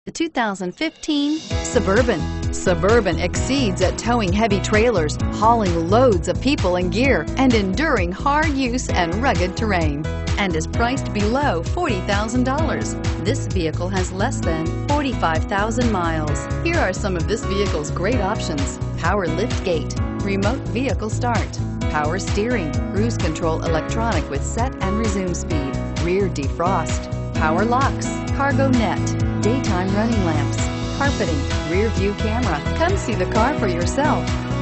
The 2015 Suburban. Suburban exceeds at towing heavy trailers, hauling loads of people and gear, and enduring hard use and rugged terrain, and is priced below $40,000. This vehicle has less than 45,000 miles. Here are some of this vehicle's great options: power lift gate, remote vehicle start, power steering, cruise control electronic with set and resume speed, rear defrost, power locks, cargo net, daytime running lamps, carpeting, rear view camera. Come see the car for yourself.